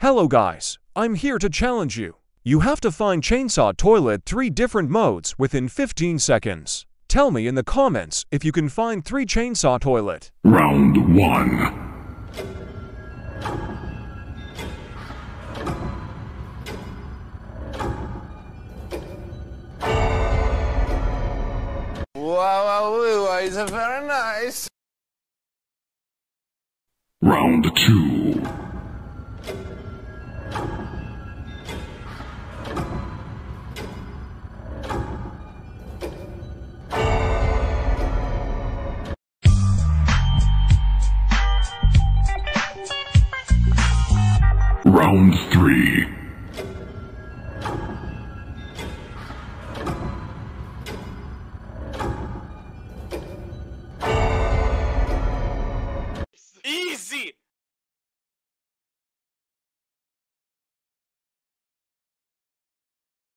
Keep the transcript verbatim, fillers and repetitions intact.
Hello guys, I'm here to challenge you. You have to find Chainsaw Toilet three different modes within fifteen seconds. Tell me in the comments if you can find three Chainsaw Toilet. Round one. Wow, wow, wow, it's very nice. Round two. Round three.